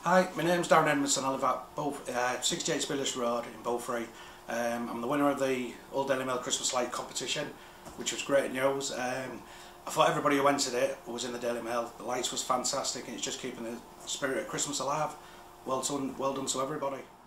Hi, my name's Darren Edmondson. I live at 68 Sibelius Road in Beaufort. I'm the winner of the Old Daily Mail Christmas Light competition, which was great news. I thought everybody who entered it was in the Daily Mail. The lights was fantastic and it's just keeping the spirit of Christmas alive. Well done to everybody.